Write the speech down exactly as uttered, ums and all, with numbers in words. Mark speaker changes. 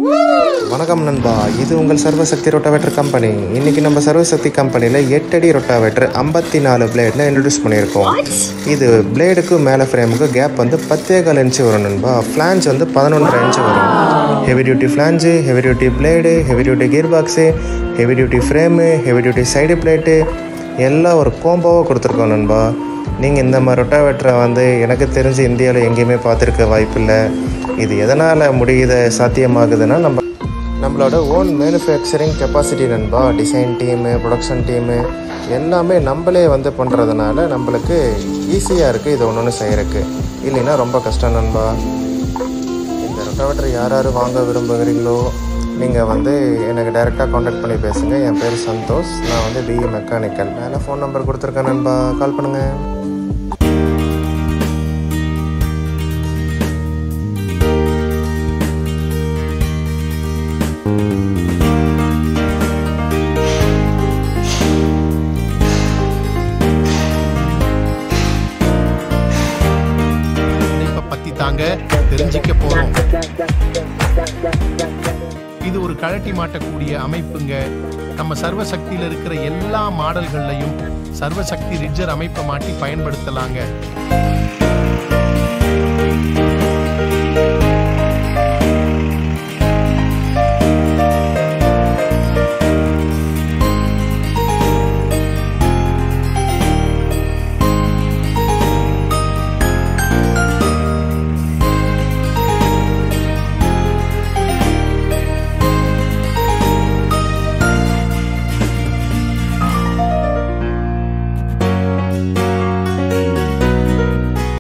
Speaker 1: வணக்கம் நண்பா, இது உங்கள் சர்வசக்தி ரொட்டாவேட்டர் கம்பெனி. இன்றைக்கி நம்ம சர்வசக்தி கம்பெனியில் எட்டடி ரொட்டாவேட்டர் ஐம்பத்தி நாலு பிளேடில் இன்ட்ரடியூஸ் பண்ணியிருக்கோம். இது பிளேடுக்கு மேலே ஃப்ரேமுக்கு கேப் வந்து பத்தே கால் இன்ச்சு வரும் நண்பா. ஃப்ளான்ஸ் வந்து பதினொன்றரை இன்ச்சு வரும். Heavy duty flange, heavy duty blade, heavy duty gear box, heavy duty frame, heavy duty side plate எல்லாம் ஒரு கோம்போவாக கொடுத்துருக்கோம் நண்பா. நீங்கள் இந்த மாதிரி ரொட்டாவேட்டரை வந்து எனக்கு தெரிஞ்சு இந்தியாவில் எங்கேயுமே பார்த்துருக்க வாய்ப்பில்லை. இது எதனால் முடியுத சாத்தியமாகுதுன்னா நம்ம நம்மளோட ஓன் மேனுஃபேக்சரிங் கெப்பாசிட்டி நண்பா. டிசைன் டீமு, ப்ரொடக்ஷன் டீமு எல்லாமே நம்மளே வந்து பண்ணுறதுனால நம்மளுக்கு ஈஸியாக இருக்குது இது ஒன்று ஒன்று செய்கிறதுக்கு. இல்லைன்னா ரொம்ப கஷ்டம் நண்பா. இந்த ரொட்டாவேட்டர் யார் யார் வாங்க விரும்புகிறீங்களோ நீங்கள் வந்து எனக்கு டைரெக்டாக காண்டாக்ட் பண்ணி பேசுங்க. என் பேர் சந்தோஷ், நான் வந்து பிஇ மெக்கானிக்கல். மேலே ஃபோன் நம்பர் கொடுத்துருக்கேன் நண்பா, கால் பண்ணுங்கள்.
Speaker 2: தாங்க தெரிஞ்சிக்க போறோம். இது ஒரு கழட்டி மாட்டக்கூடிய அமைப்புங்க. நம்ம சர்வசக்தியில் இருக்கிற எல்லா மாடல்கள்லையும் சர்வசக்தி ரிட்ஜர் அமைப்பை மாட்டி பயன்படுத்தலாங்க.